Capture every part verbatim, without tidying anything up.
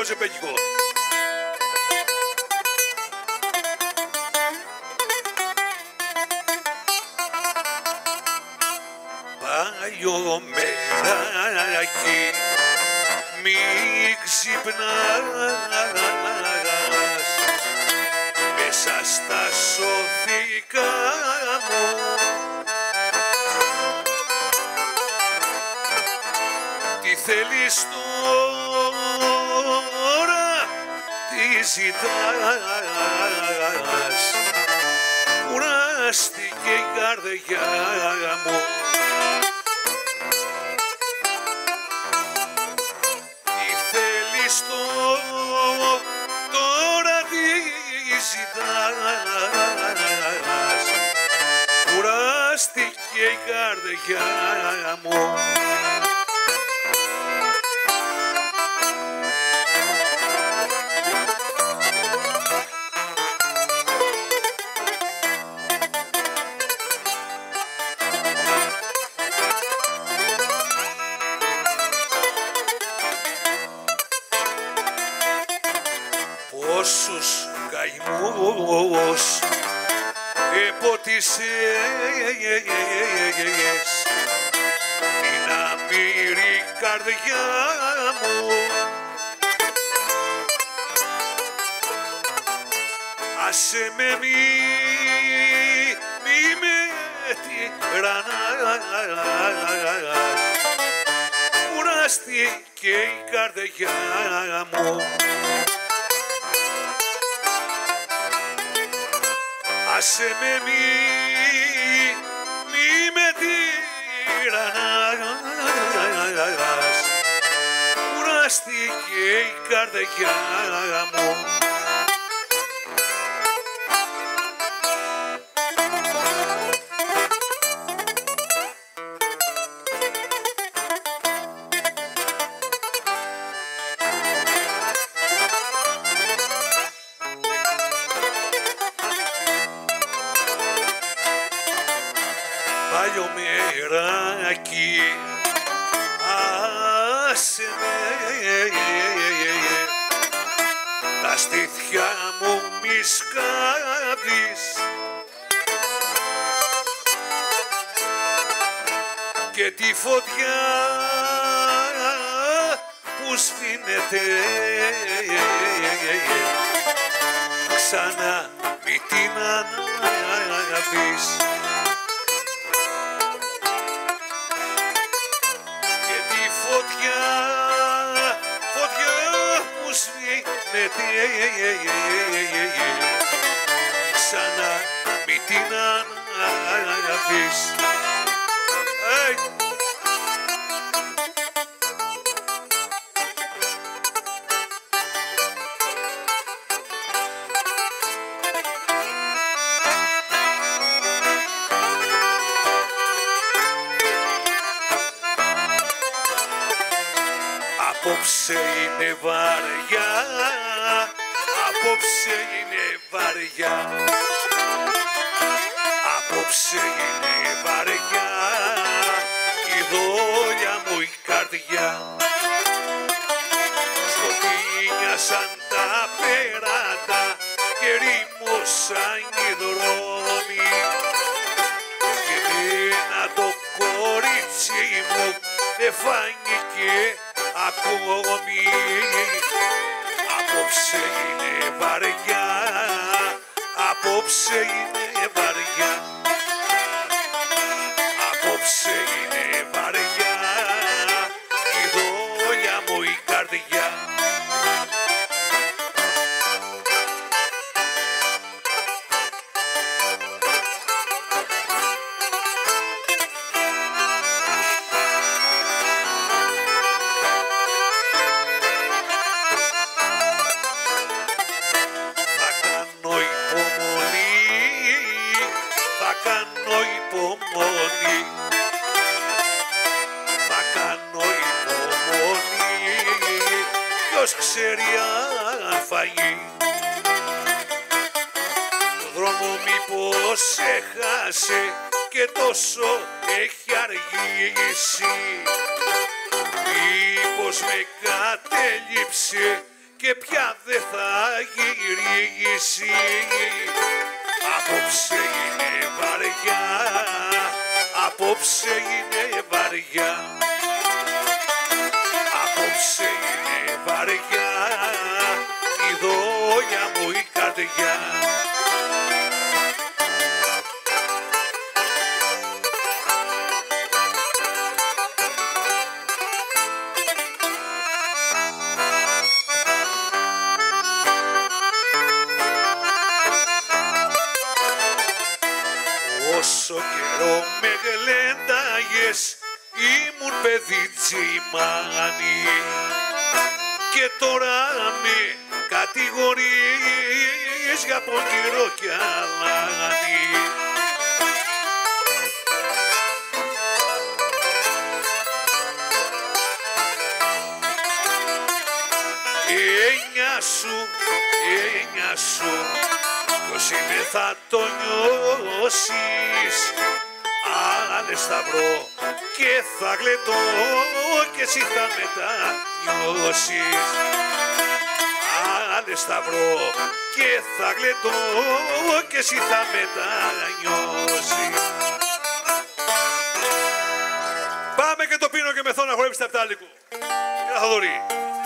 ωραίο ζεπέκικο. Παλιό μεράκι, μη ξυπνάς μέσα στα σωθήκα μου. Τι θέλεις τώρα, τι ζητάς, κουράστηκε η καρδιά μου. Τι θέλεις τώρα, τι ζητάς, κουράστηκε η καρδιά μου. Πόσους καημούς επότισες την αμήρη καρδιά μου. Άσε με μη, μη με τυραννάς, κουράστηκε η καρδιά μου. Άσε με μη, μη με τυραννάς, κουράστηκε η καρδιά μου. Παλιό μεράκι, άσε με, τα στήθια μου μη σκάβεις και τη φωτιά που σβήνεται ξανά μη την ανάβεις. Φωτιά, φωτιά που σβήνεται ξανά μη την ανάβεις. Απόψε είναι βαριά, απόψε είναι βαριά, απόψε είναι βαριά η δόλια μου η καρδιά. Σκοτεινιάσαν τα πέρατα και ρήμωσαν οι δρόμοι και εμένα το κορίτσι μου δεν φάνηκε ακόμη. Απόψε είναι βαριά, απόψε είναι βαριά, απόψε είναι βαριά η δόλια μου η καρδιά. Ποιος ξέρει αν φαγεί το δρόμο μήπως έχασε και τόσο έχει αργήσει, μήπως με κατέλειψε και πια δεν θα γυρίσει. Απόψε είναι βαριά, απόψε είναι βαριά, απόψε είναι βαριά, η δόλια μου η καρδιά. Όσο καιρό με γλένταγες ήμουν παιδί τσιμάνι και τώρα με κατηγορείς για πονηρό κι αλάνι. Έννοια σου, έννοια σου, ποιος είναι θα το νιώσεις. Άλλες θα βρω και θα γλεντώ και εσύ θα μετανιώσεις. Άλλες θα βρω και θα γλεντώ και εσύ θα μετανιώσεις. Πάμε και το πίνω και μεθώ να χορέψει τα πτάλικου. Κύριε Θοδωρή.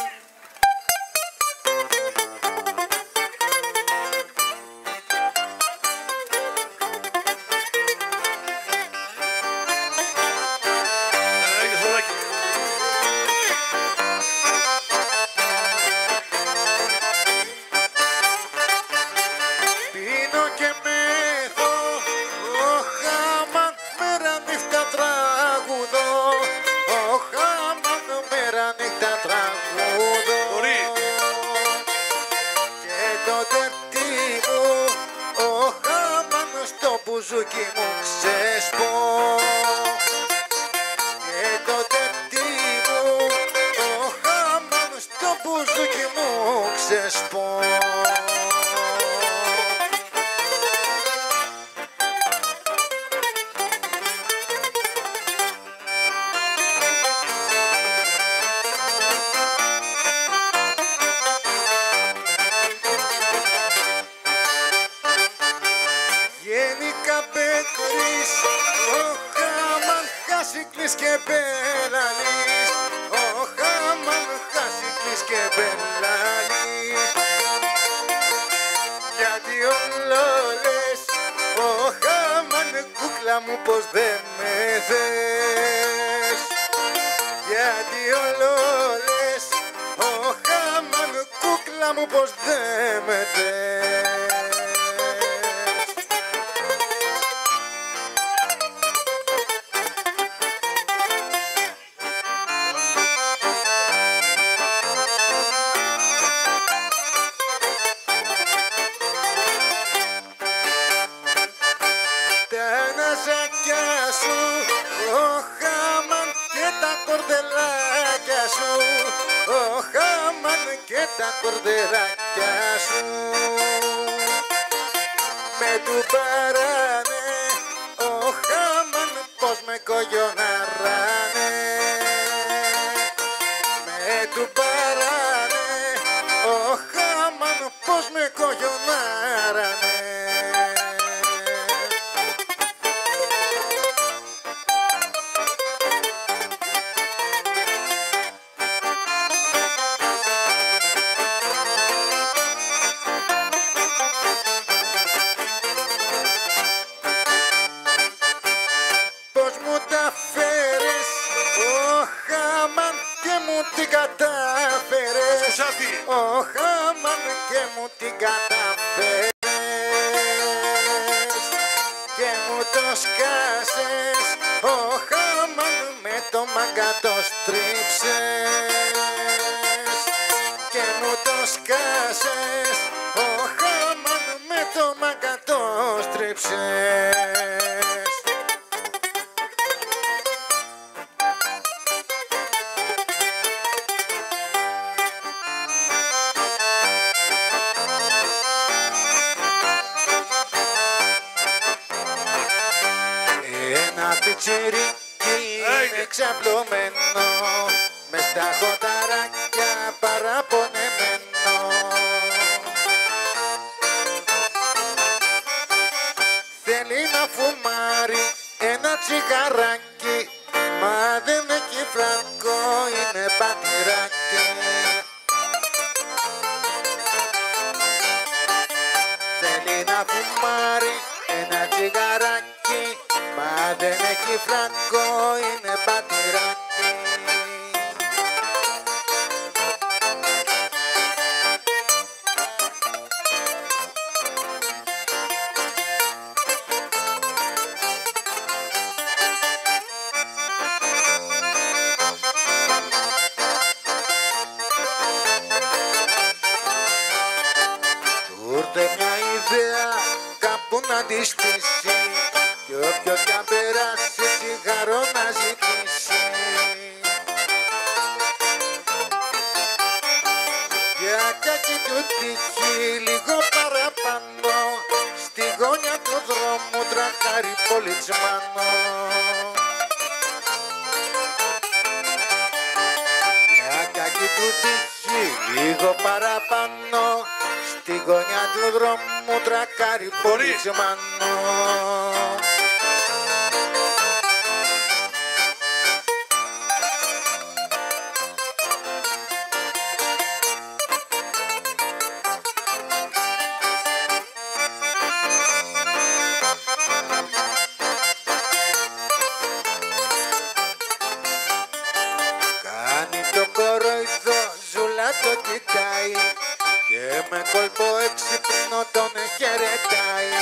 Μπουζούκι μου ξεσπώ και το τερτί μου το χάμαν στο μπουζούκι μου ξεσπώ. Χάσικλης και μπελαλής, ο χάμαν χάσικλης και μπελαλής. Γιατί όλο λες, ο χάμαν κούκλα μου πως δεν με θες. Γιατί όλο λες, ο χάμαν κούκλα μου πως δεν με θες. Ο χάμαν και τα κορδελάκια σου, ο χάμαν και τα κορδελάκια σου με του παράνε, ο χάμαν πως με κογιοναράνε. Με του παράνε, ο χάμαν πως με κογιοναράνε. Ο χάμαν και μου την καταφέρες και μου το σκάσες, ο χάμαν με το μάγκα το στρίψες και μου το σκάσες, ο χάμαν με το μάγκα το στρίψες. Πιτσιρίκι είναι ξαπλωμένο μες στα χωταράκια παραπονεμένο. θέλει να φουμάρει ένα τσιγαράκι, μα δεν έχει φραγκό, είναι πατηράκι. Θέλει να φουμάρει ένα τσιγαράκι, μα δεν έχει φραγκό, είναι πατηράκι. Ούτε μια ιδέα κάπου να τη στήσει, κι όποιος κι αν περάσει τσιγάρο να ζητήσει. Για κακή του τύχη λίγο παραπάνω, στη γωνιά του δρόμου τρακάρει πολιτσμάνο. Για κακή του τύχη λίγο παραπάνω, στη γωνιά του δρόμου τρακάρει πολιτσμάνο. Κάνει το κοροϊδό, ζούλα το κοιτάει και με κόλπο έξυπνο τον χαιρετάει.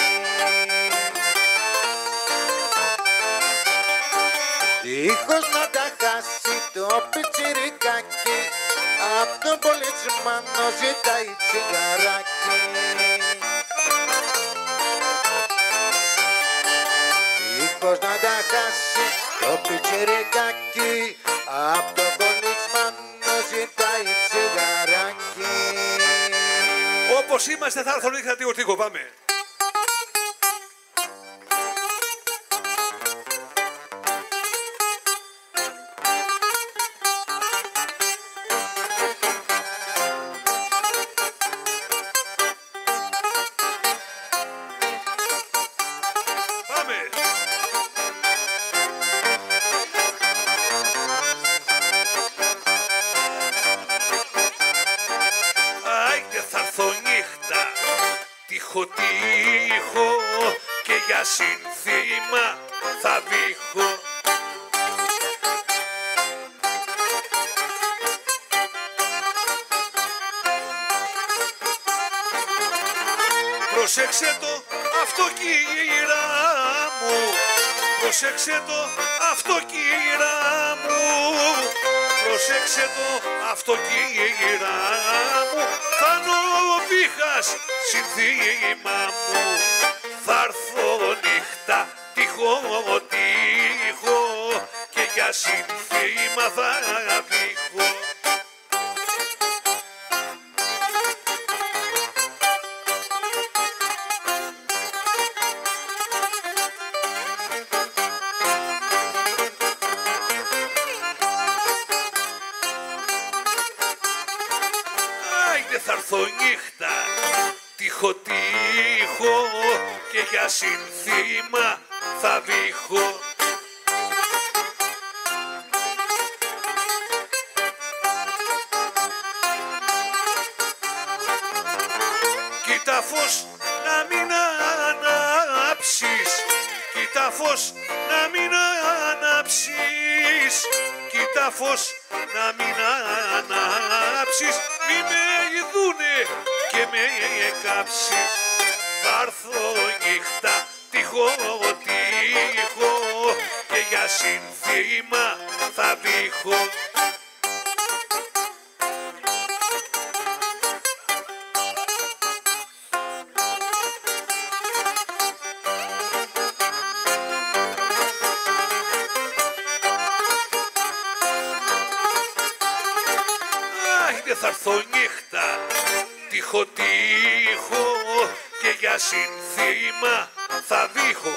Δίχως να τα χάσει το πιτσιρικάκι, απ' τον πολιτσμάνο ζητάει τσιγαράκι. Δίχως να τα χάσει το πιτσιρικάκι, απ' τον πολιτσμάνο ζητάει τσιγαράκι. Όπως είμαστε θα έρθω νύχτα τίγο, πάμε. Τύχω, τύχω και για σύνθημα θα βήχω. Προσέξε το αυτοκύρα μου, προσέξε το αυτοκύρα μου, προσέξε το αυτοκύρα μου, θα νοβήχας συνθήμα μου, θα έρθω νύχτα τύχω, τύχω και για συνθήμα θα βήχω. Θα έρθω νύχτα, τύχω, τύχω και για συνθήμα θα βήχω. Κοίτα φως να μην ανάψεις, κοίτα φως να μην ανάψεις, κοίτα φως να μην ανάψεις, μη με ειδούνε και με κάψεις. Θα έρθω νύχτα, τύχω, τύχω και για συνθήμα θα βήχω. Θα έρθω νύχτα, τύχω, τύχω και για συνθήμα θα βήχω.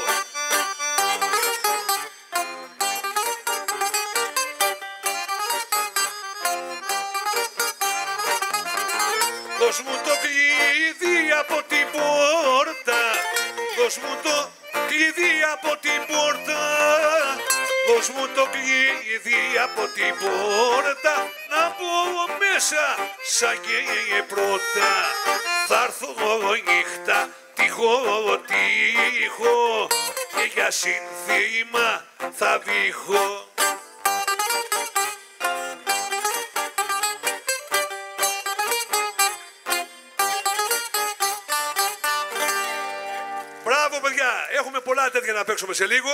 Δώσ' μου το κλειδί από την πόρτα, δώσ' μου το κλειδί από την πόρτα, δώσ' μου το κλειδί από την πόρτα, να μπω μέσα σαν και πρώτα. Θα έρθω νύχτα, τυχώ, τύχω, και για σύνθημα θα δείχω. Μπράβο παιδιά, έχουμε πολλά τέτοια να παίξουμε σε λίγο.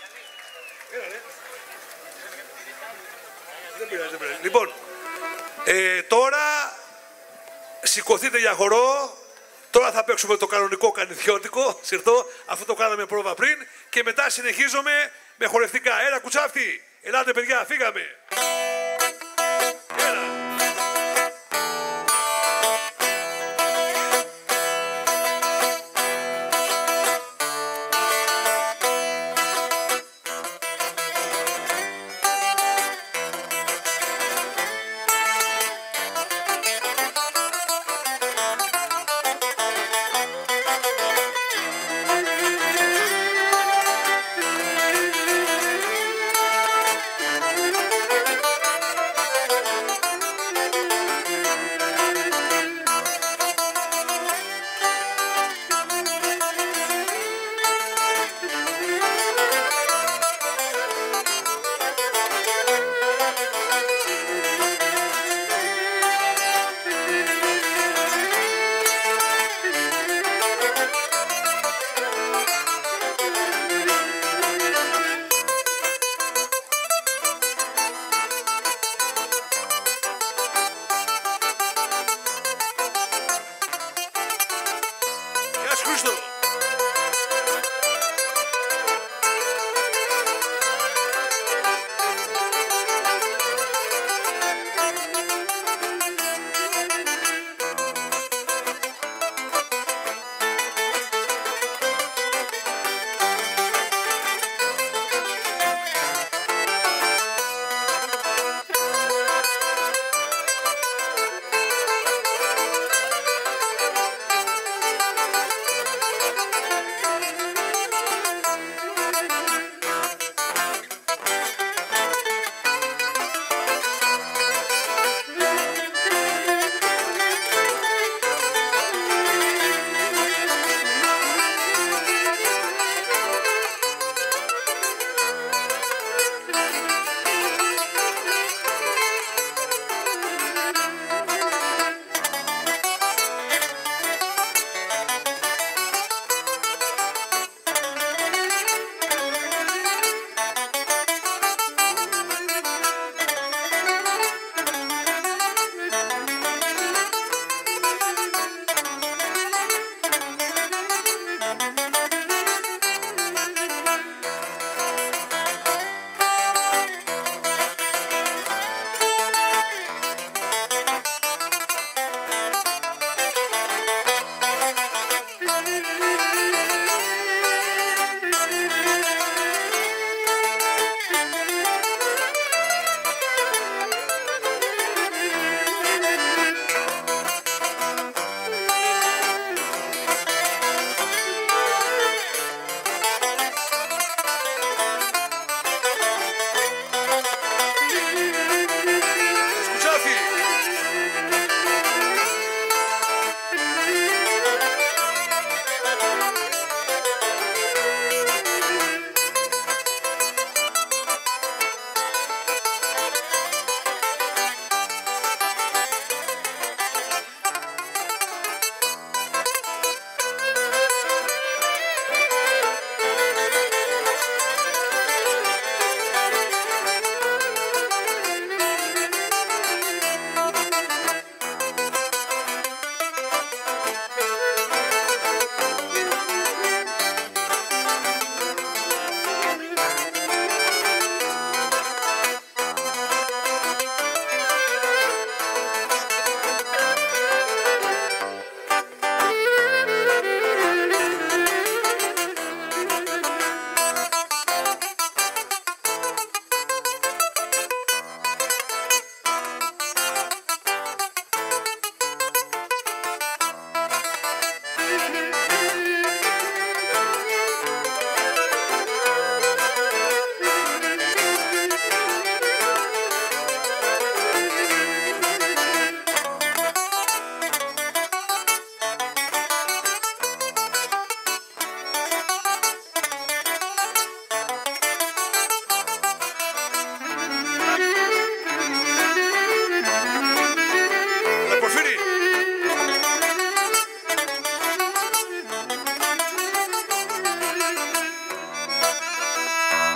Δεν πειράζει, δεν πειράζει. Λοιπόν, ε, τώρα σηκωθείτε για χορό. Τώρα θα παίξουμε το κανονικό κανιδιώτικο, συρτό, αυτό το κάναμε πρόβα πριν, και μετά συνεχίζουμε με χορευτικά. Έλα κουτσάφτη, ελάτε παιδιά, φύγαμε. Έλα.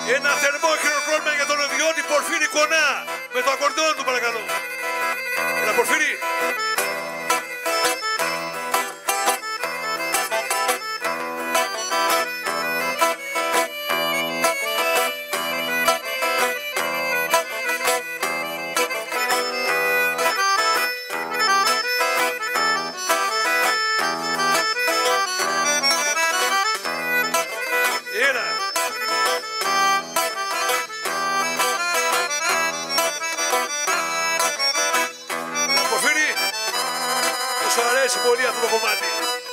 Ένα θερμό χειροκρότημα για τον Ιδιώτη Πορφύρη Κονά. Με το ακορντεόν του παρακαλώ. Ένα Πορφύρη. Πολύ αυτό το κομμάτι.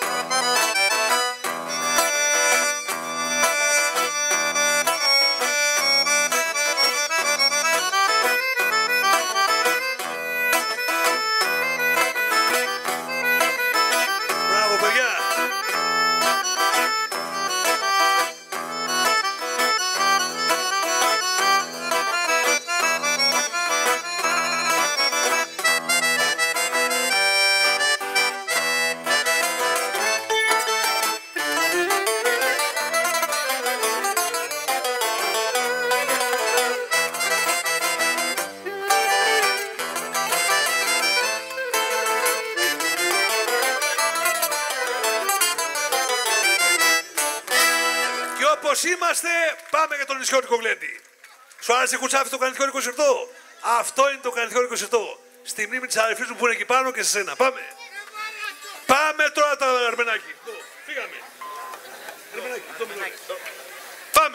Μπράβο παιδιά. Όπως είμαστε, πάμε για τον νησιώτικο γλέντι. Σου άρεσε κουτσάφι το κανηθιώτικο σιρτό? Αυτό είναι το κανηθιώτικο σιρτό. Στη μνήμη της αδερφής μου που είναι εκεί πάνω και σε σένα. Πάμε. Πάμε τώρα τα αρμενάκι. Φύγαμε. Αρμενάκι, το μιλάκι. Πάμε.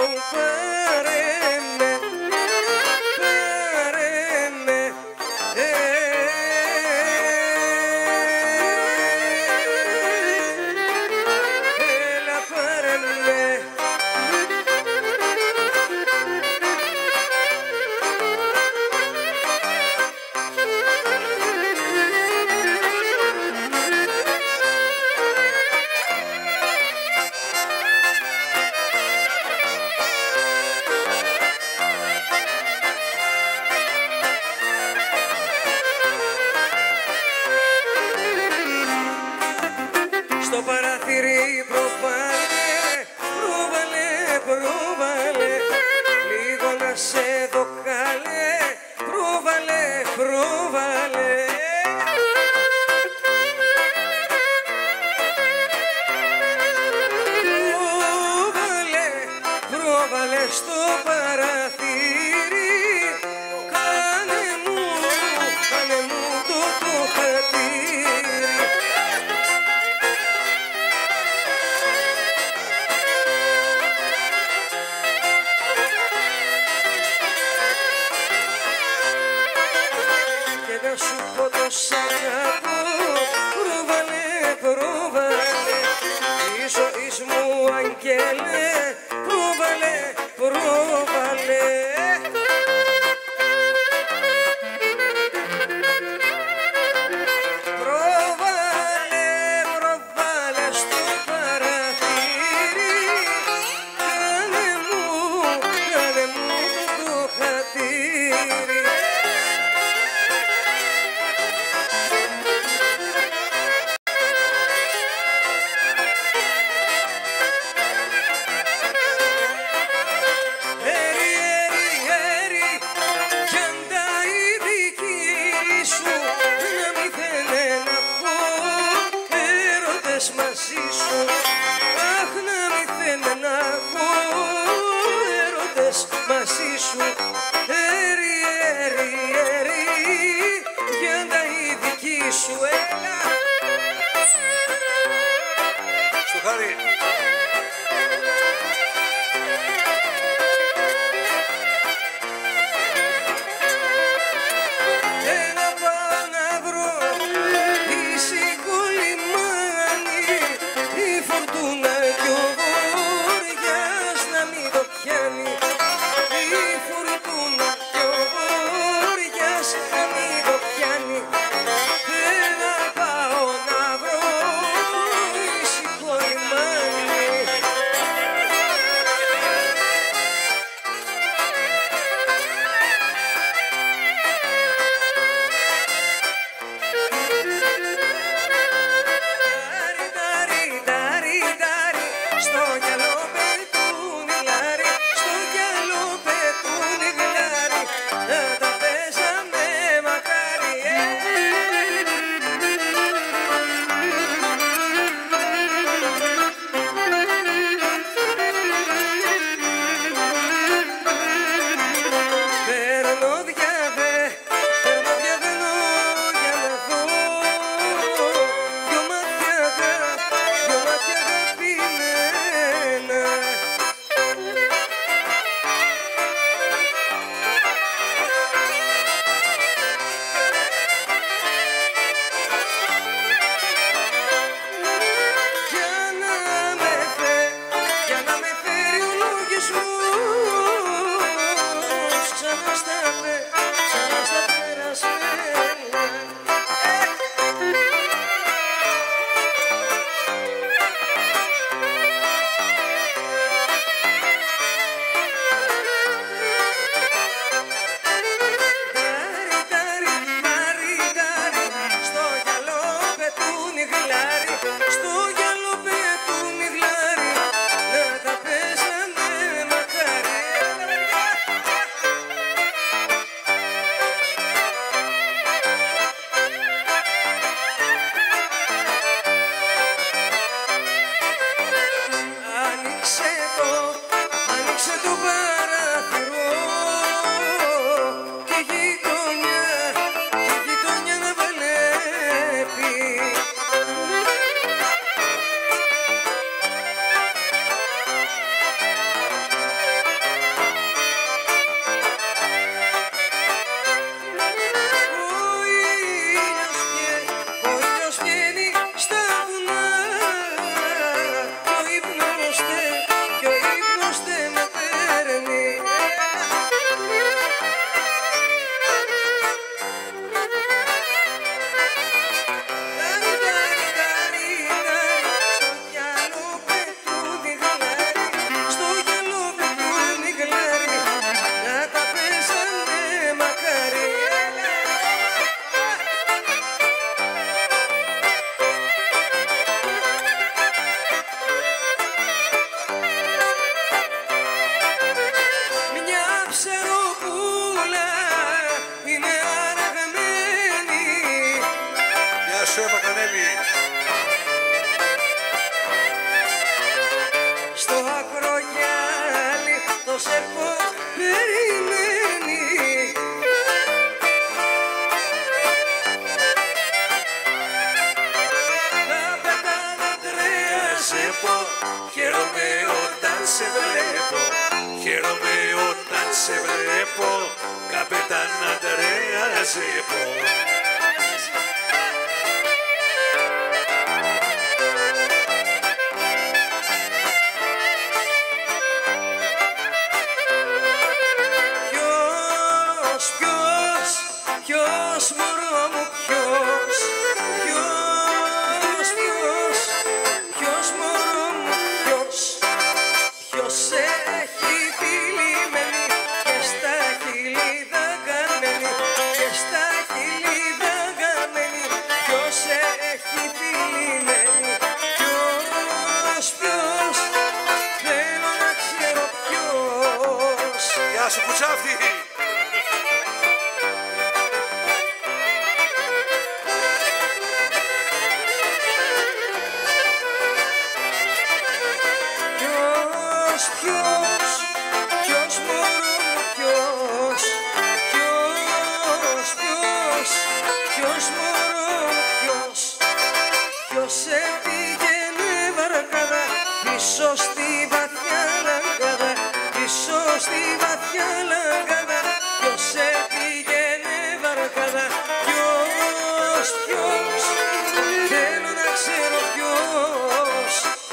πάρε με, πάρε με, έλα πάρε με. Στο παραθύρι προβάλε, προβάλε, προβάλε, λίγο να σε δω καλέ, προβάλε, προβάλε. Προβάλε, προβάλε στο παραθύρι, κάνε μου, κάνε μου το το χατήρι. Να σου πω το σ' αγαπώ, προβάλε, προβάλε, η ζωής μου αγγέλε, προβάλε, προβάλε. Προβάλε, προβάλε στο παραθύρι, κάνε μου, κάνε μου το χατήρι. Μαζί σου, αχ να μη θέλω να έχω έρωτες μαζί σου. Έρι, έρι, έρι, για τα η δική σου, έλα. Στο χάρι. Έλα πάω να βρω ίση κολλημάνη, η φορτούνα κι ο βοριάς να μην το πιάνει. Η φορτούνα κι ο βοριάς να μην το πιάνει. Έλα πάω να βρω ίση κολλημάνη. προσεχώ περιμένει. Καπετάν Αντρέα σε πω, χαίρομαι όταν σε βλέπω, χαίρομαι όταν σε βλέπω, Καπετάν Αντρέα σε πω. Ποιος, μωρό μου, ποιος, ποιος, ποιος, ποιος, μωρό μου, ποιος, ποιος έχει τυλιγμένη και στα χείλη δαγκαμένη, και στα χείλη δαγκαμένη, ποιος έχει τυλιγμένη, ποιος, ποιος, θέλω να ξέρω ποιος. Γεια σου Κουτσάφτη. Ποιος, ποιος, μωρό μου, ποιος, ποιος, ποιος, ποιος, μωρό μου, ποιος, ποιος έπηγαινε βαρκάδα πίσω στη βαθιά λαγκάδα, πίσω στη βαθιά λαγκάδα, ποιος έπηγαινε βαρκάδα, ποιος, ποιος, θέλω να ξέρω ποιος.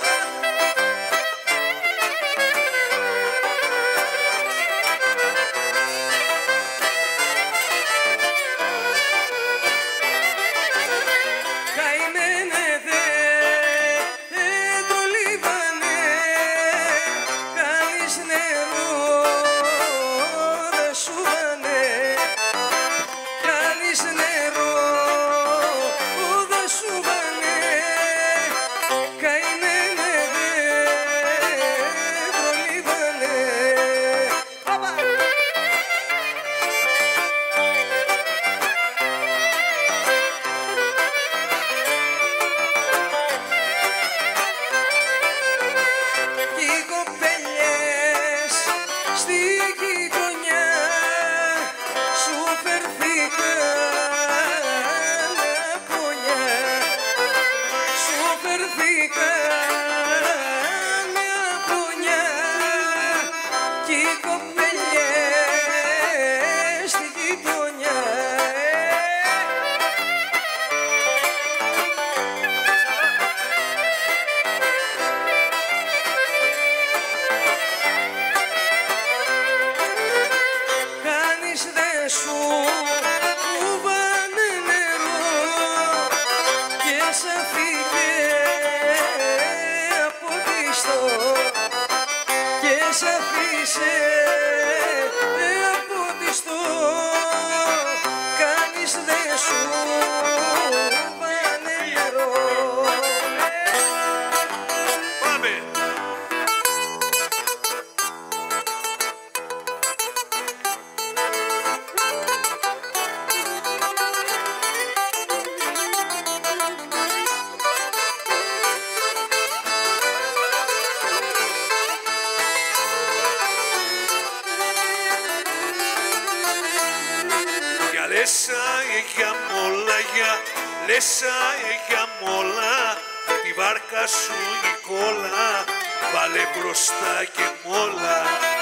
Λέσα για μολάγια, λέσα για μόλα, τη βάρκα σου η κόλλα, βάλε μπροστά και μόλα.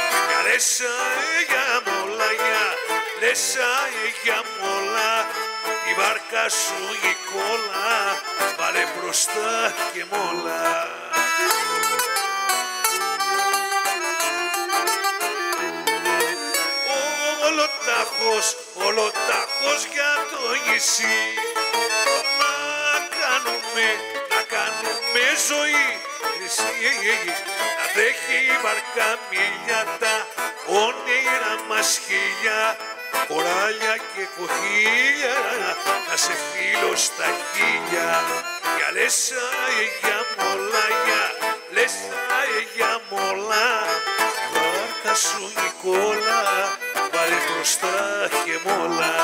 Λέσα για μολάγια, λέσα για μόλα, τη βάρκα σου η κόλλα, βάλε μπροστά και μόλα. Ολοτάχος, ολοτάχος για το νησί, να κάνουμε, να κάνουμε ζωή χρυσή, να τρέχει η βαρκά μιλιάτα, όνειρα μας χίλια, κοράλια και κοχύλια, να σε φίλω στα χίλια. Για λέσα για μολάγια, λέσα για μολά, η βάρκα σου η κόλλα, βάλε μπροστά και μόλα.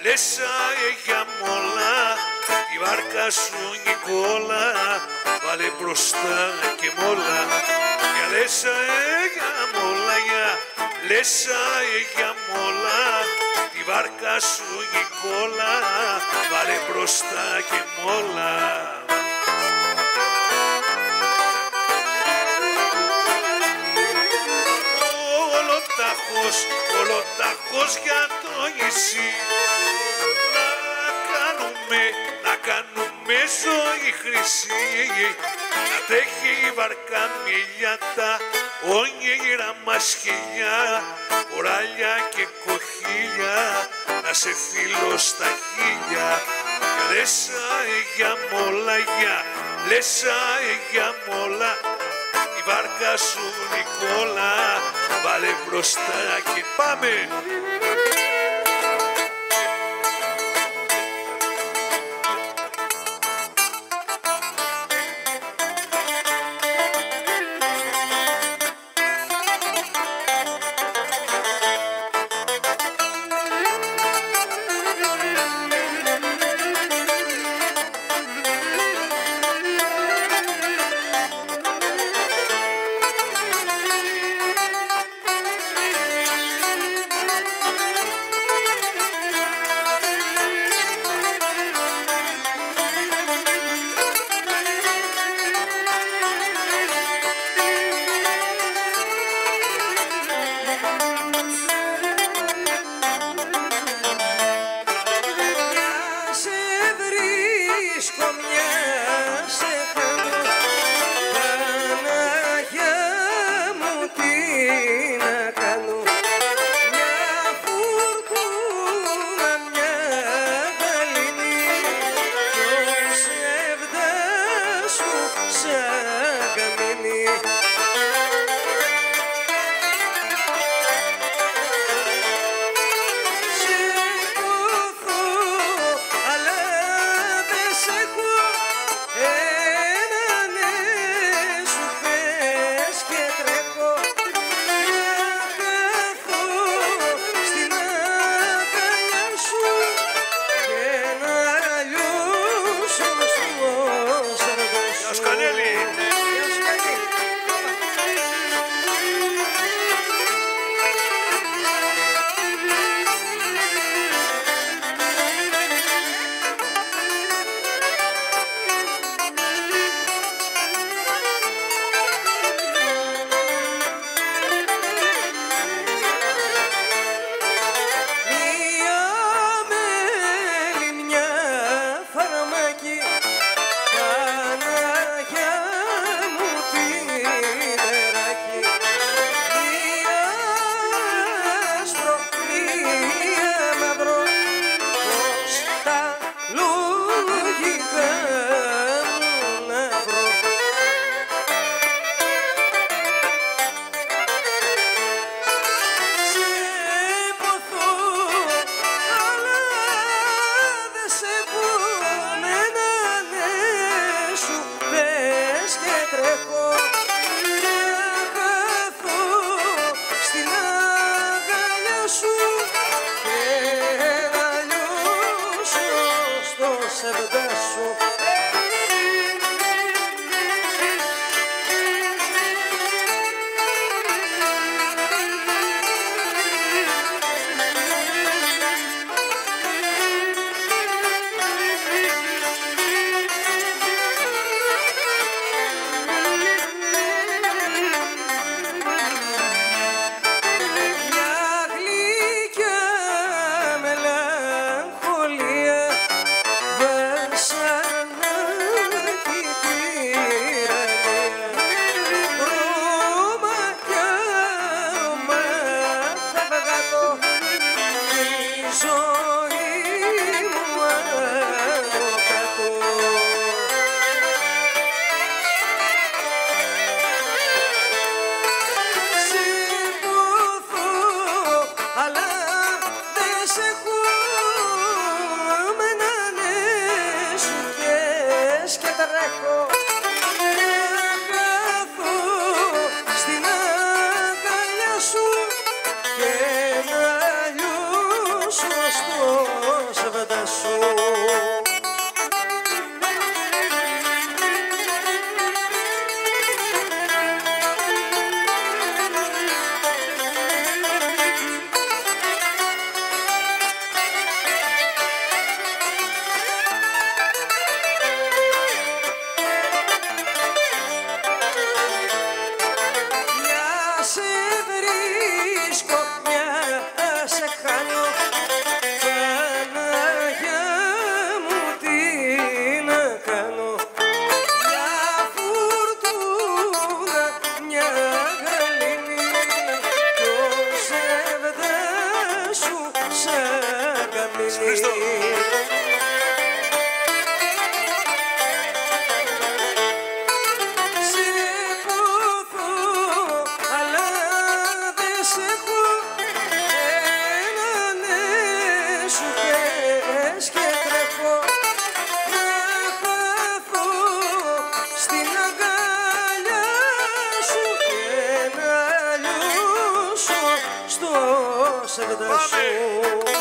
Λες για μόλα, τη βάρκα σου Νικόλα, βάλε μπροστά και μόλα. Για λες για μόλα, για λες για μόλα, τη βάρκα σου Νικόλα, βάλε μπροστά και μόλα. Ολοτάχος, ολοτάχος για το νησί, να κάνουμε, να κάνουμε ζωή χρυσή, να τρέχει η βαρκά μίλια τα όνειρα μας χιλιά, κοράλια και κοχύλια, να σε φίλω στα χίλια. Λες για μόλα, για λες για μόλα, η βάρκα σου Νικόλα, βάλε μπροστά και πάμε. Σαν ψεύδα σου.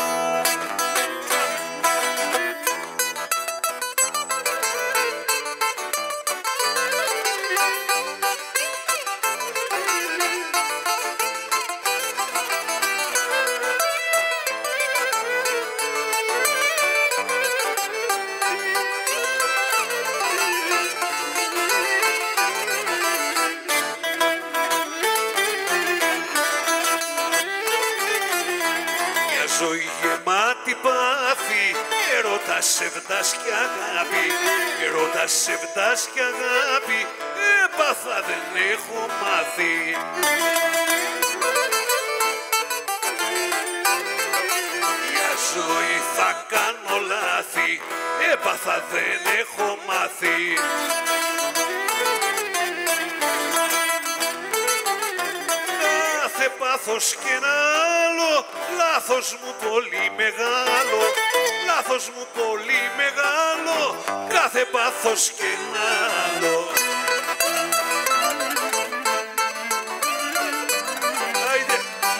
Ζωή γεμάτη πάθη, έρωτας, ψεύδας και αγάπη, έρωτας, ψεύδας και αγάπη, έπαθα δεν έχω μάθει. Για ζωή θα κάνω λάθη, έπαθα δεν έχω μάθει. Κάθε πάθος και ένα άλλο, λάθος μου πολύ μεγάλο, λάθος μου πολύ μεγάλο, κάθε πάθος και ένα άλλο. Άιντε.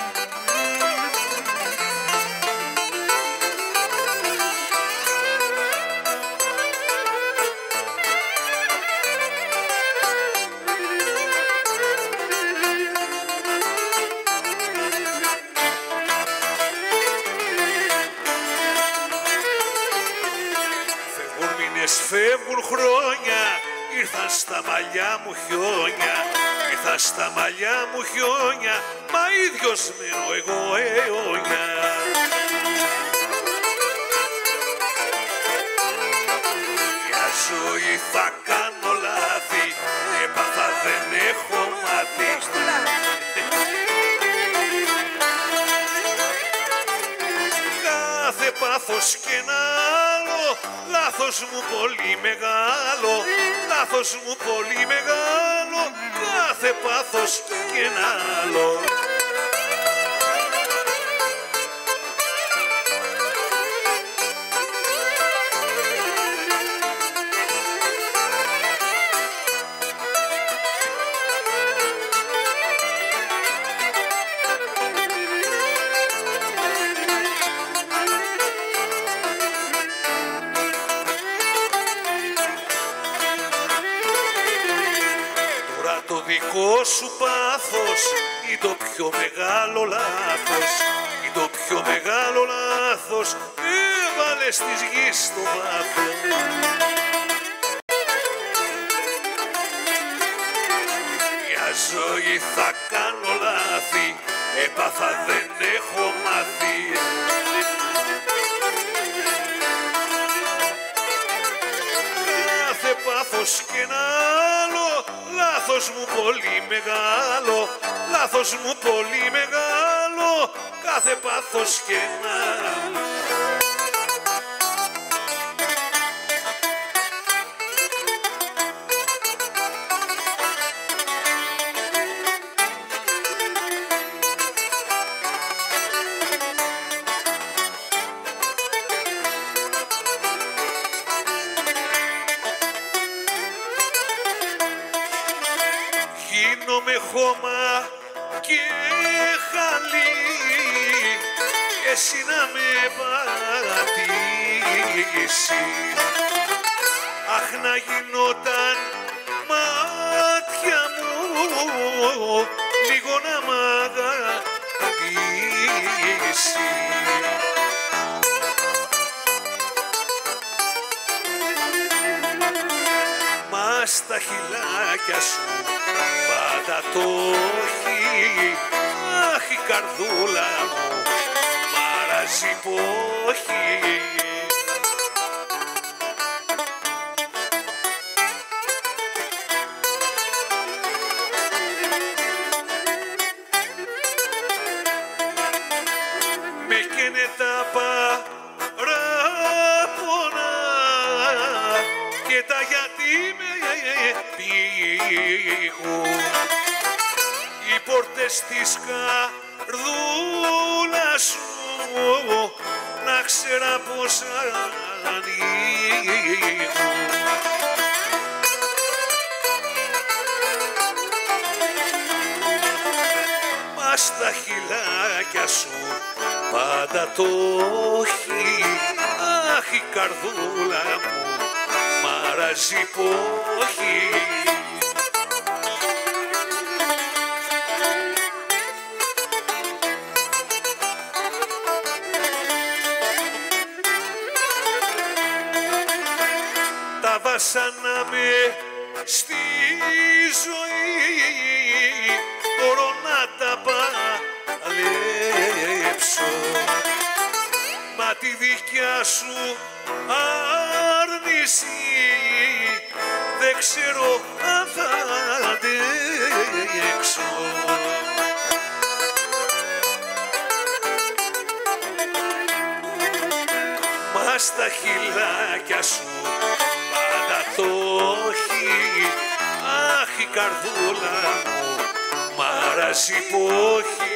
Φεύγουν χρόνια, ήρθαν στα μαλλιά μου χιόνια, ήρθαν στα μαλλιά μου χιόνια, μα ίδιος μένω εγώ αιώνια. Για ζωή θα κάνω λάθη, έπαθα δεν έχω μάθει. Κάθε πάθος και ένα άλλο, λάθος μου πολύ μεγάλο, λάθος μου πολύ μεγάλο, κάθε πάθος και ένα άλλο. Το δικό σου πάθος ή το πιο μεγάλο λάθος, ή το πιο μεγάλο λάθος έβαλες της γης στο βάθος. Για ζωή θα κάνω λάθη, έπαθα δεν έχω μάθει. Κάθε πάθος και ένα άλλο, λάθος μου πολύ μεγάλο, λάθος μου πολύ μεγάλο, κάθε πάθος και ένα άλλο. Γίνομαι χώμα και χαλί, εσύ να με πατήσει. Αχ, να γινόταν μάτια μου λίγο να μ' αγαπήσει. Μα στα χειλάκια σου πάντα το όχι, αχ η καρδούλα μου μαράζει πόχη. Με καίνε τα παράπονα και τα γιατί με πήγουν. Οι πόρτες της καρδούλας σου να ξέρα πως ανοίγουν. Μα μα στα χειλάκια σου πάντα το όχι. Αχ, η καρδούλα μου μαράζει πόχη. Τα βάσανα με στη ζωή, μπορώ να τα παλέψω, μα τη δικιά σου άρνηση δεν ξέρω αν θα αντέξω. Μα στα χειλάκια σου πάντα το όχι. Αχ, η καρδούλα μου μαράζει πόχη.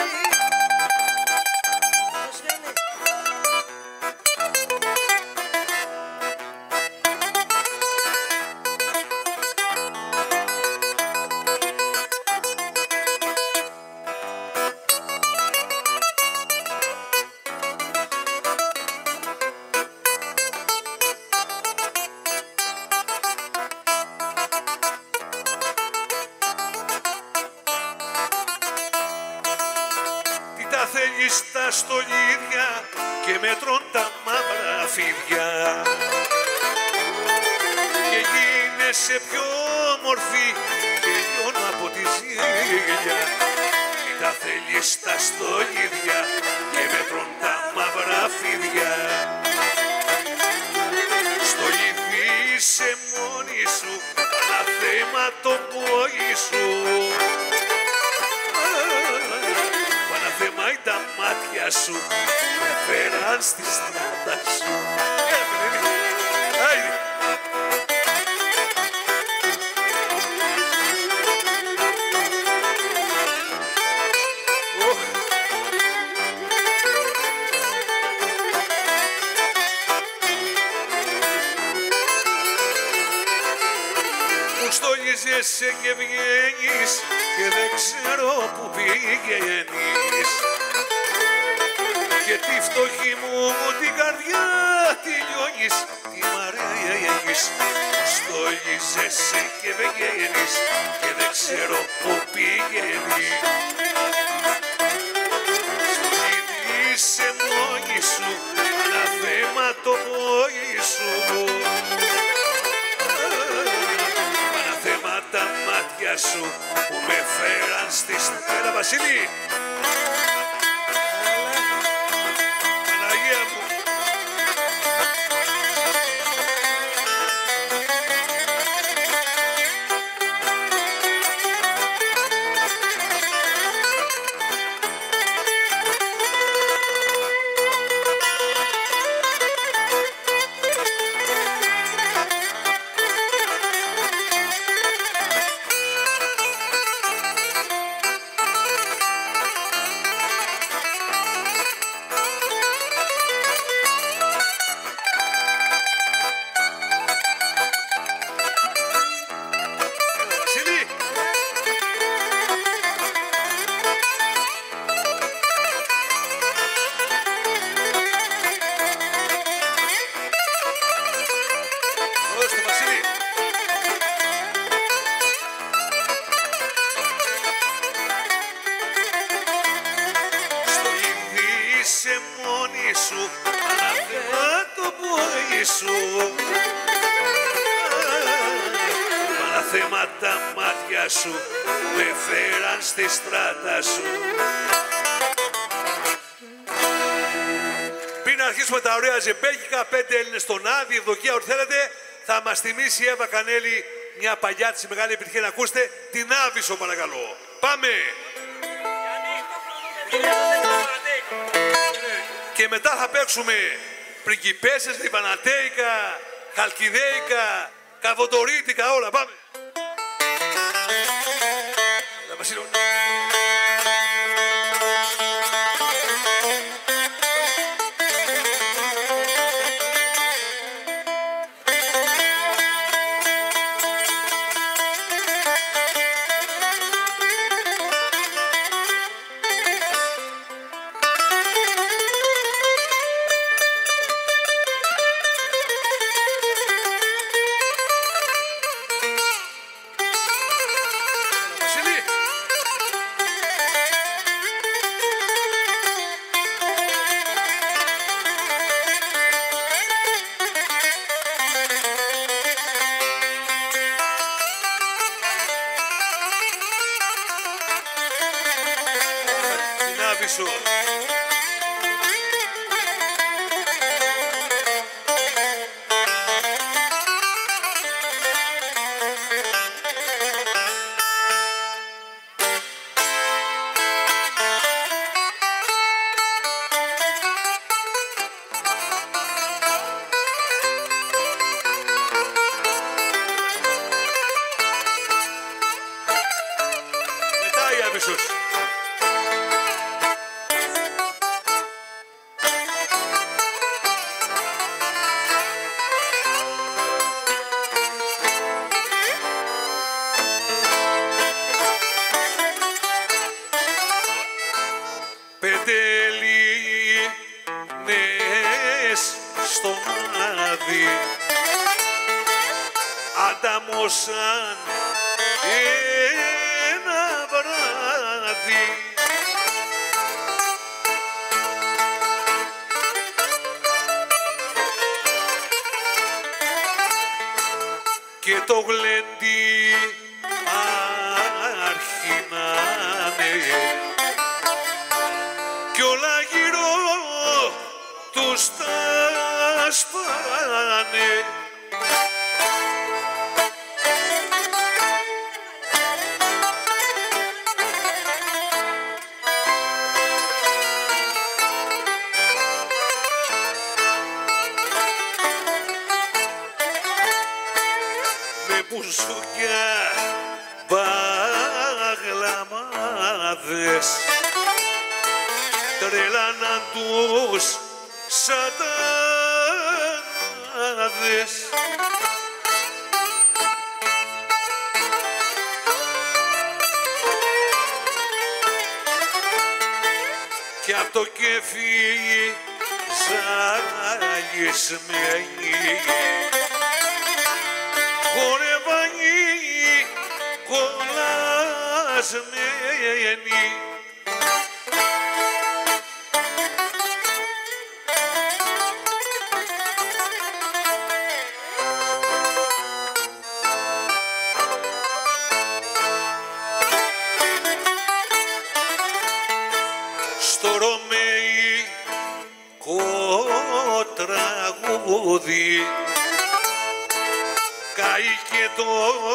Θέλεις τα στολίδια και μέτρων τα μαύρα φίδια και γίνεσαι πιο όμορφη και λιώνω από τη ζήλια. Τι τα θέλεις τα στολίδια και μέτρων τα μαύρα φίδια. Στολίδι είσαι μόνη σου, αναθέμα το πόη σου. Παναθεμάει τα μάτια σου, με φέραν στη στράτα σου. Μου στολίζεσαι και βγαίνεις και δεν ξέρω που πηγαίνεις και τη φτωχή μου την καρδιά τη λιώνεις, τι μ' αρέγεις. Μου στολίζεσαι και βγαίνεις και δεν ξέρω που πηγαίνεις. Στολίζεσαι μόνη σου, αναθέμα το πόη σου. Τα μάτια σου που με φέραν στη στράτα. Βασίλη! Παναγία μου! Παναθέμα τα μάτια σου με φέραν στη στράτα σου. Πριν αρχίσουμε τα ωραία ζεμπέκικα, πέντε Έλληνες στον Άδη, ευδοκία ό,τι θέλετε, θα μας θυμίσει η Εύα Κανέλη μια παλιά της μεγάλη επιτυχία. Να ακούσετε την Άβυσσο παρακαλώ. Πάμε! Και μετά θα παίξουμε πριγκιπέσες, λιβανατέικα, χαλκιδέικα, καβοντορίτικα, όλα. Πάμε! Έλα, Βασίλο. σου. Μετά η Άβυσσος. Πέντε λίνες στο μάδι ανταμώσαν ένα βράδυ. Και το γλέντι αρχινάνε κι όλα γύρω τους τα σπάνε. Με μπουζούκια μπαγλαμάδες τρελάναν τους σατανάδες. Κι απ' το κέφι ζαλισμένοι χορεύανε κολλασμένοι. Στο ρωμαϊκό τραγούδι καήκε το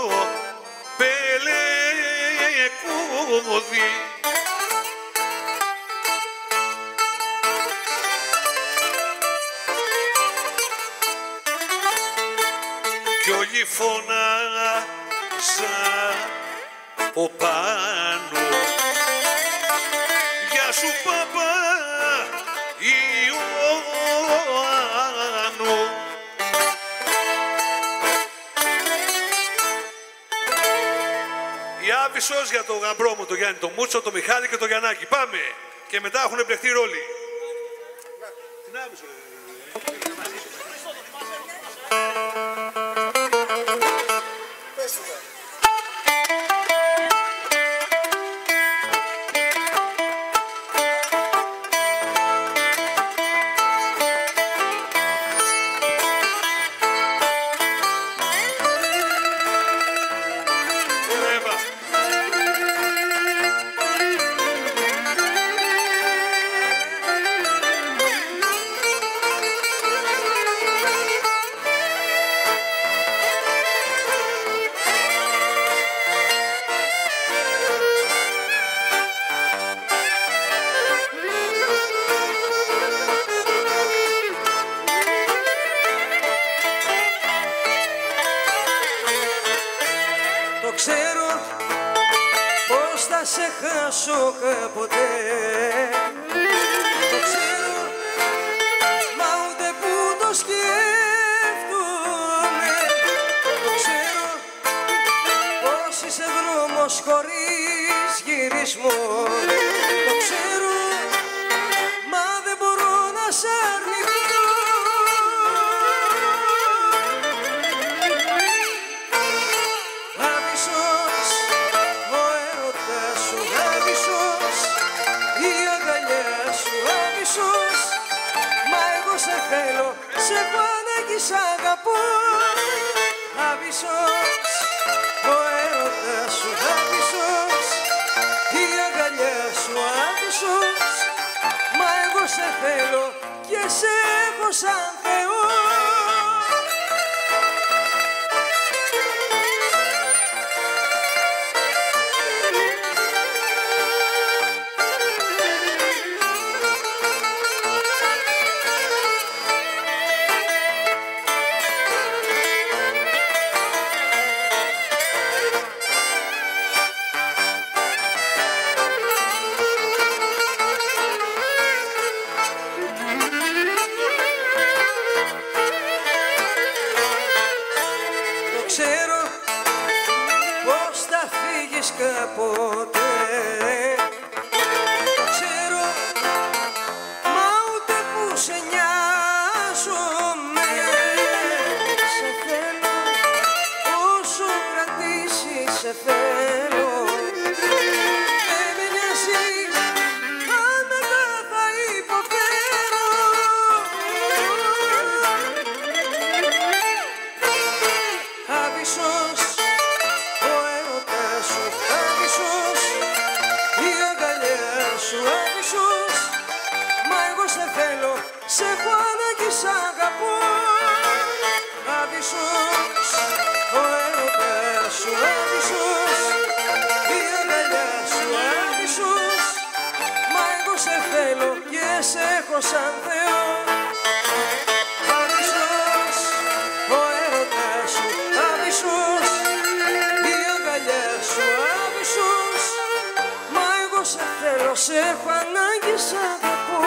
πελεκούδι. Κι όλοι φωνάζαν από πάνω γεια σου παπά Ιωάννου. Η Άβυσσος για το γαμπρό μου, το Γιάννη το Μούτσο, το Μιχάλη και το Γιαννάκη. Πάμε. Και μετά έχουν μπλεχτεί ρόλοι. Την Άβυσσο. Ξέρω πως θα σε χάσω κάποτε. Το ξέρω, μα ούτε που το σκέφτομαι. Το ξέρω πως είσαι δρόμος χωρίς γυρισμό. Το ξέρω, μα δεν μπορώ να σ' αρνηθώ. Θέλω, σε πάντα κι σ' αγαπώ. Άβυσσος, ο έρωτας σου Άβυσσος, η αγκαλιά σου Άβυσσος, θέλω και σε έχω σαν Θεό. Κάποτε το ξέρω, μα ούτε που σε νοιάζομαι. Σε θέλω, όσο κρατήσεις σε θέλω. Δεν με νοιάζει αν μετά θα υποφέρω. Άβυσσος άβυσσος, μα εγώ σε θέλω, σε έχω ανάγκη, σ' αγαπώ. Άβυσσος, ο έρωτας σου άβυσσος, η αγκαλιά σου άβυσσος, μα εγώ σε θέλω και σε έχω σαν Θεό. Άβυσσος, ο έρωτας σου άβυσσος, η αγκαλιά σου άβυσσος, σε θέλω, σε έχω ανάγκη, σ' αγαπώ.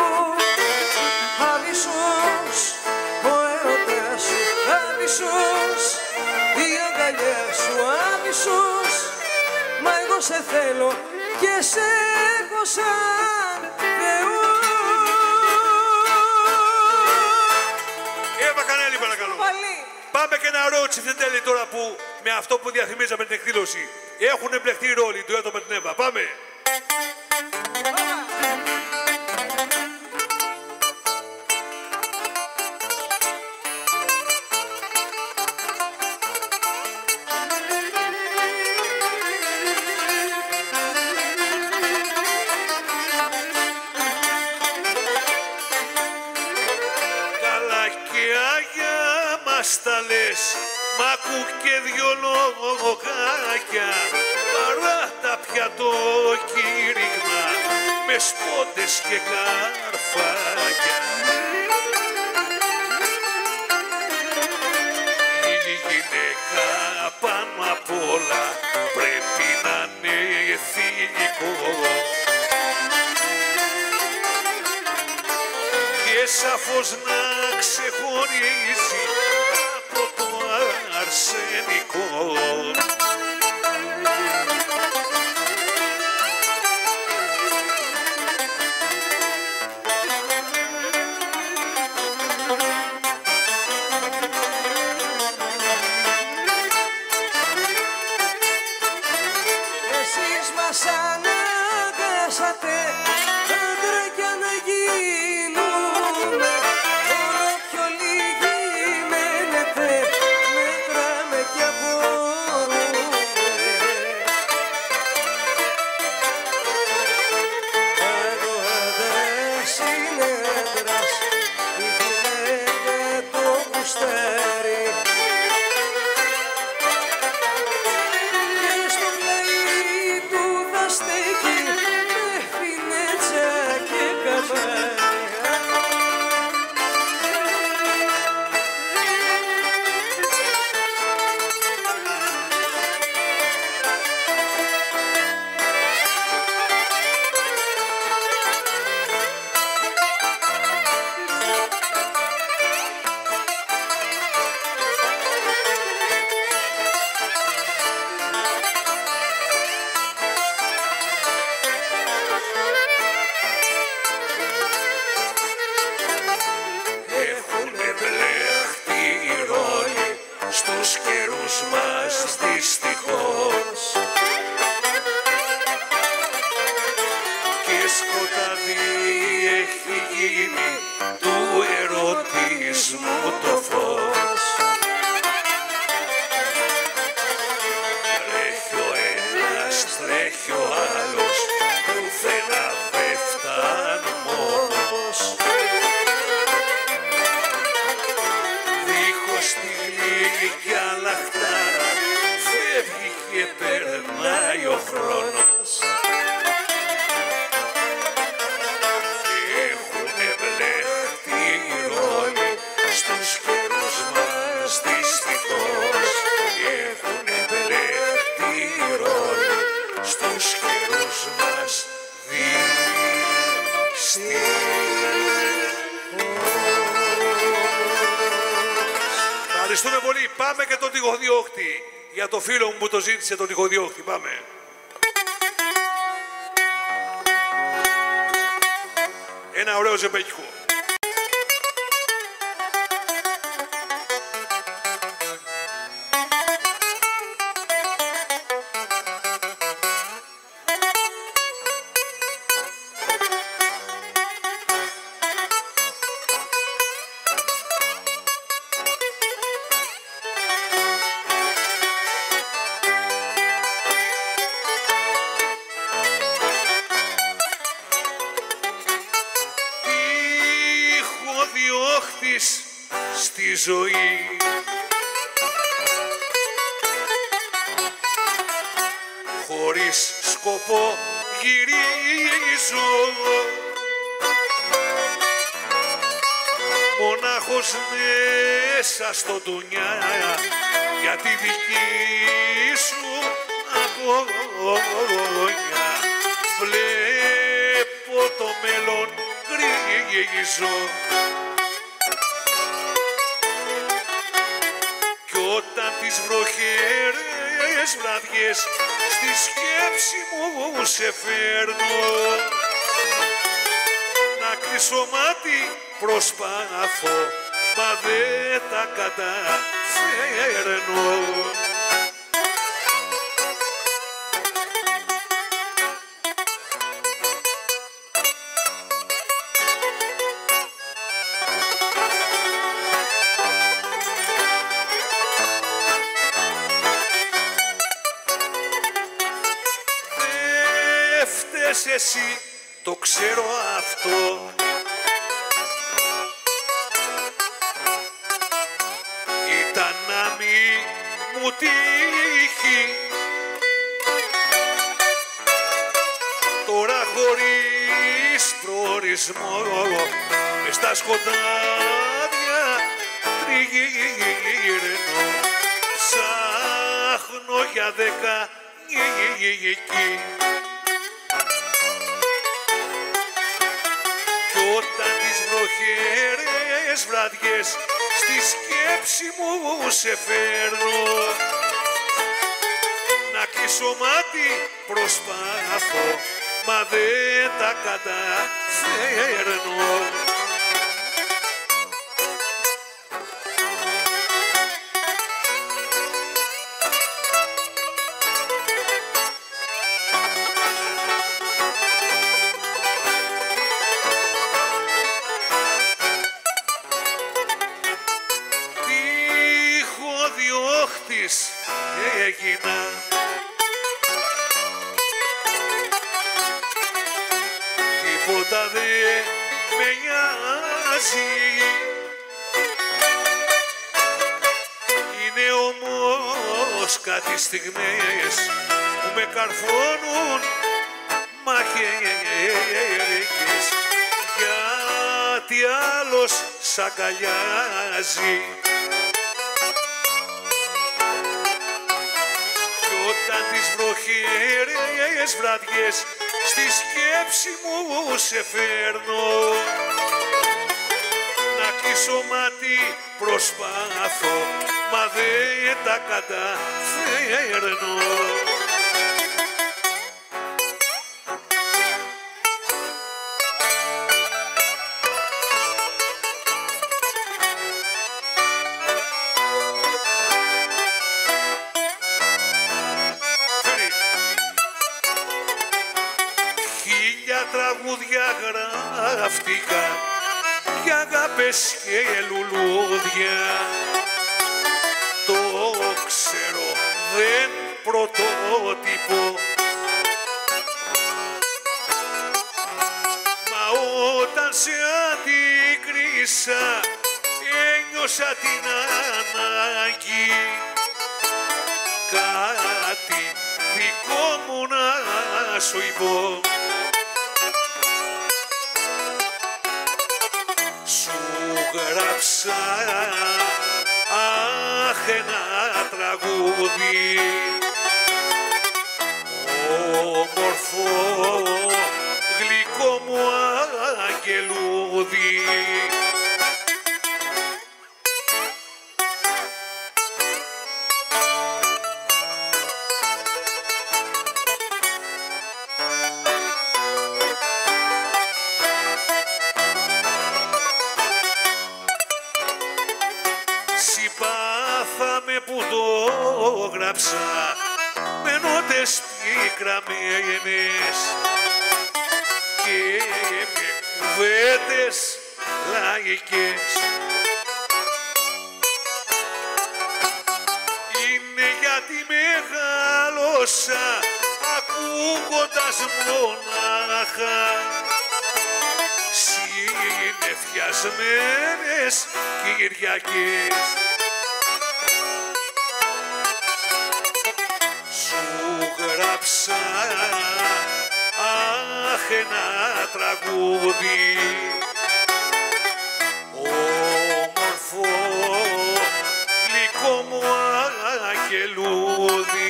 Άβυσσος, ο έρωτας σου άβυσσος, η αγκαλιά σου άβυσσος, μα εγώ σε θέλω και σε έχω σαν Θεό. Εύα Κανέλη, παρακαλώ. Πάλι. Πάμε και ένα ρότσι τέλει τώρα που με αυτό που διαφημίζαμε την εκδήλωση έχουν εμπλεχτεί οι ρόλοι του έτο με την Εύα. Πάμε. Καλά και άγια μας τα λες, μ' άκου και δυο λογάκια, παρά τα πια το κήρυγμα με σπόντες και καρφάκια. Η γυναίκα πάνω απ' όλα πρέπει να είναι ηθικό και σαφώς να ξεχωρίζει από το αρσενικό. Εσείς μας αναγκάσατε άντρα κι να γίνουμε, όλο πιο λίγοι μένετε, μέτραμε κι απορούμε. Εδώ άντρας είναι άντρας, η γυναίκα το γουστάρει. κι αλαχτάρα, φεύγει και περνάει ο χρόνος. Έχουνε μπλεχτεί οι ρόλοι στους καιρούς μας δυστυχώς. Έχουνε μπλεχτεί οι ρόλοι στους καιρούς μας δυστυχώς. Ευχαριστούμε πολύ. Πάμε και τον τυχοδιώκτη. Για το φίλο μου που το ζήτησε τον τυχοδιώκτη. Πάμε. Ένα ωραίο ζεμπέκικο. Διώχτης στη ζωή, χωρίς σκοπό γυρίζω, μονάχος μέσα στο ντουνιά για τη δική σου αγωνιά. Βλέπω το μέλλον γκρίζω κι όταν τις βροχερές βραδιές στη σκέψη μου σε φέρνω, να κλείσω μάτι προσπάθω μα δεν τα καταφέρνω. Εσύ το ξέρω αυτό, ήταν να μη μου τύχει, τώρα χωρίς προορισμό μες στα σκοτάδια τριγυρνώ, ψάχνω για δέκα εκεί. Όταν τις βροχερές βραδιές στη σκέψη μου σε φέρνω, να κλείσω μάτι προσπάθω μα δεν τα καταφέρνω. Έγινα τίποτα δεν με νοιάζει, είναι όμως κάτι στιγμές που με καρφώνουν μαχαίρικες, γιατί άλλος σ' αγκαλιάζει. Όταν τις βροχερές βραδιές στη σκέψη μου σε φέρνω, να κλείσω μάτι προσπάθω μα δεν τα καταφέρνω. Τραγούδια γράφτηκα για αγάπες και λουλούδια, το ξέρω δεν πρωτότυπο, μα όταν σε αντίκρισα ένιωσα την ανάγκη να σου είπω. Σου γράψα αχ ένα τραγούδι όμορφο γλυκό μου αγγελούδι. Συμπάθαμε που το γράψα με νότες πικραμένες και με κουβέντες λαϊκές. Είναι γιατί μεγάλωσα ακούγοντας μονάχα συννεφιασμένες Κυριακές. Σου γράψα αχ ένα τραγούδι όμορφο γλυκό μου αγγελούδι.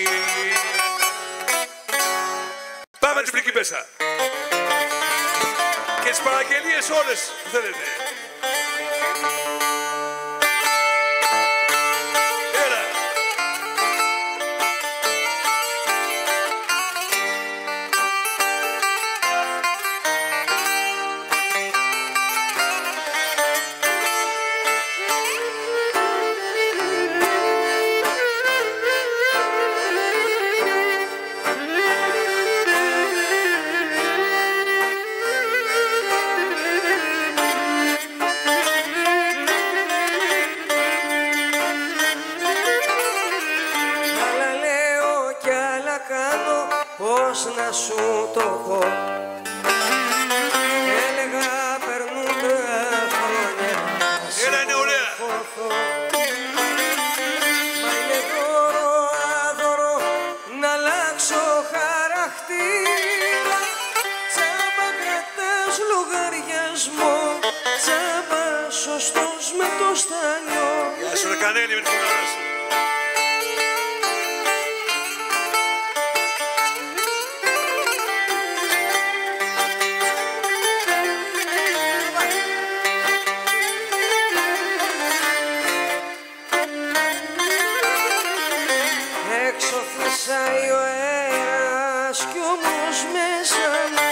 Πάμε την πριγκίπεσσα και τις παραγγελίες όλες που θέλετε. Έλα. Πώς να σου το πω, έλεγα περνούν τα χρόνια να σε μορφωθώ. Μα είναι δώρο άδωρο να αλλάξω χαρακτήρα. Τσάμπα κρατάς λογαριασμό, τσάμπα σωστός με το στανιό. Γεια σου ρε Κανέλη με την φωνάρα σου. Έξω φυσάει ο αέρας κι όμως μέσα μου,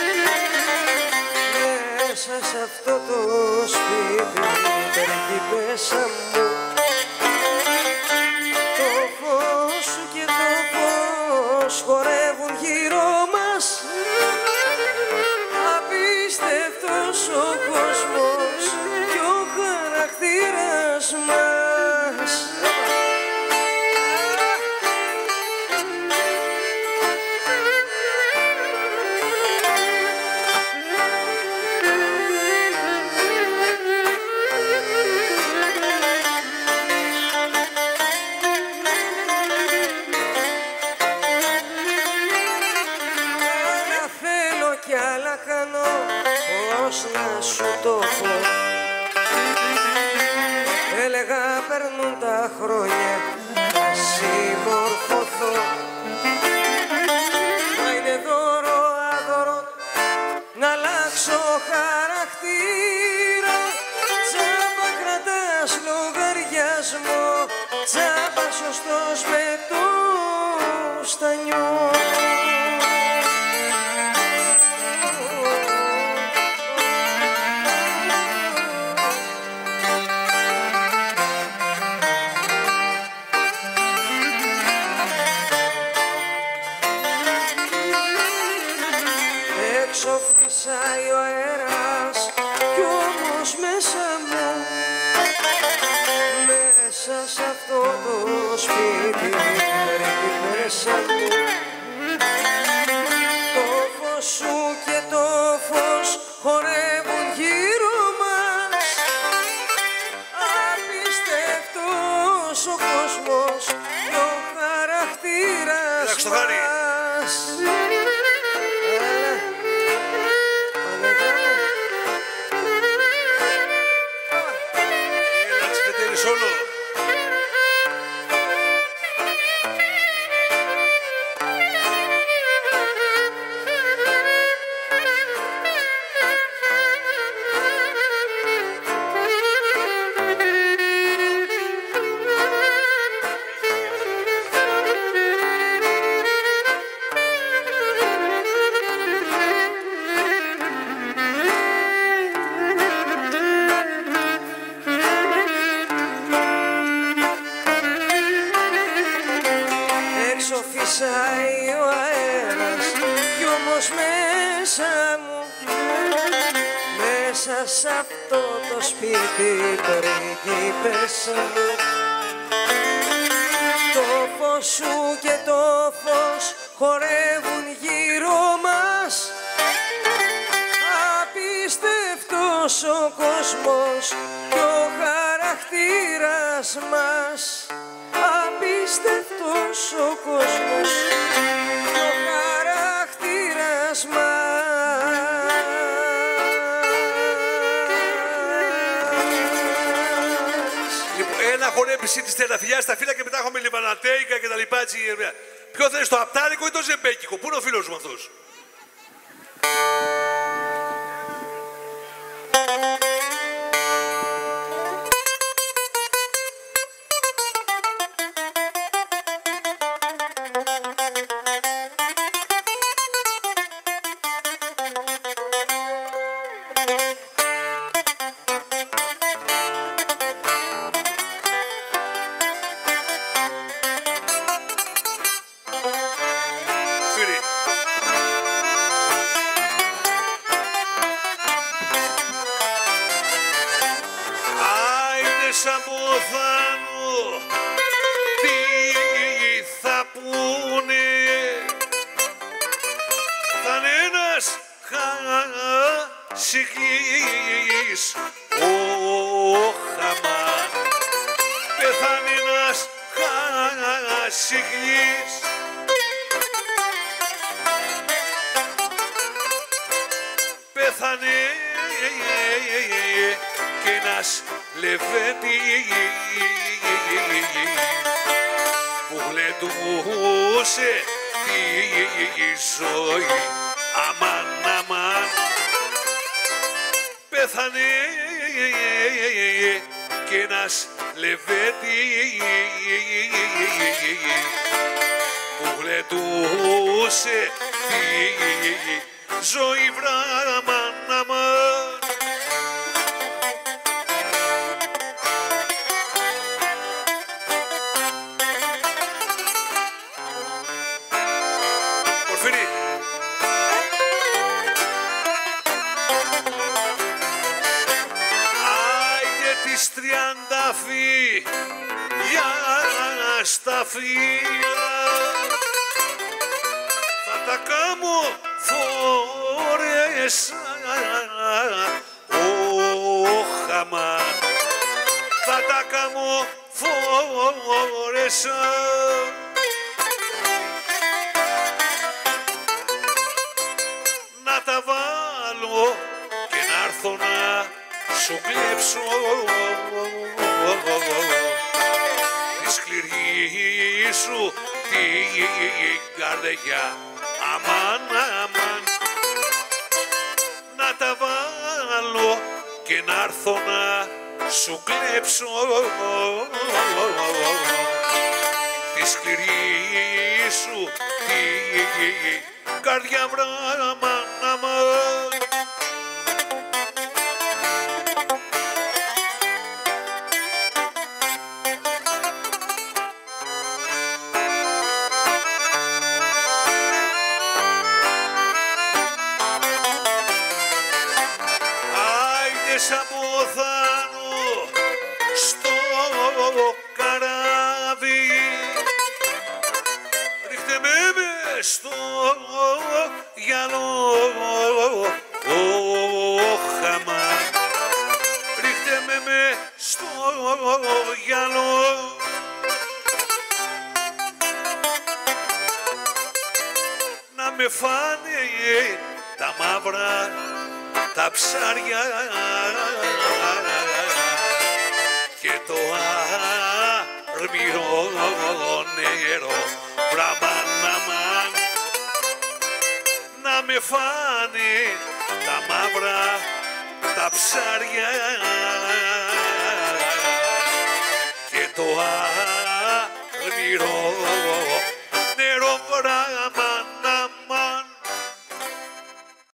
μέσα σ' αυτό το σπίτι τρέχει μέσα μου. Το φως σου και το φως χορεύουν γύρω μας, απίστευτος ο κόσμος κι ο χαρακτήρας μας. Κι άλλα κάνω, πώς να σου το πω. Έλεγα περνούν τα χρόνια να συμμορφωθώ. Μα είναι δώρο άδωρο να αλλάξω χαρακτήρα. Τσάμπα κρατάς λογαριασμό, τσάμπα σωστός με το στανιό. Έξω φυσάει ο αέρας κι όμως μέσα μου, μέσα σ' αυτό το σπίτι τρέχει μέσα μου. Το φως σου και το φως χορεύουν γύρω μας, απίστευτος ο κόσμος και ο χαρακτήρας μας. μασάει ο αέρας κι όμως μέσα μου, μέσα σ' αυτό το σπίτι πρίγκιπες μου, το φως σου και το φως χορεύουν γύρω μας, απίστευτος ο κόσμος και ο χαρακτήρας μας, απίστευτος ο κόσμος και ο χαρακτήρας μας. Λοιπόν, ένα χορέψη της Τεραφυλιάς στα φύλλα και μετά έχουμε λιβανατέικα και τα λοιπά έτσι. Ποιο θέλεις, το απτάρικο ή το ζεμπέκικο? Πού είναι ο φίλος μου αυτός? Σαμποθάνου, τι θα πούνε, θα είναι ένας χασικλής, ο χαμά, πεθάνει ένας χασικλής, πεθάνε και ένας λεβέντης που γλεντούσε τη ζωή, αμάν αμάν, πέθανε και ένας λεβέντης που γλεντούσε τη ζωή, βραμάν αμάν. Για στα φύλλα θα τα κάμω φορέσα, ο χαμά, θα τα κάμω φορέσα, να τα βάλω και να έρθω να σου κλέψω τη σκληρή σου την καρδιά, αμάν αμάν, να τα βάλω και να έρθω να σου κλέψω τη σκληρή σου την καρδιά, βραμάν αμάν. Σαμποθάνου στο καράβι, ρίχτε με μες στο γυαλό, ο χαμά, ρίχτε με μες στο γυαλό, να με φάνε τα μαύρα τα ψάρια και το αρμυρό νερό, βραμάν αμάν, να με φάνε τα μαύρα τα ψάρια και το αρμυρό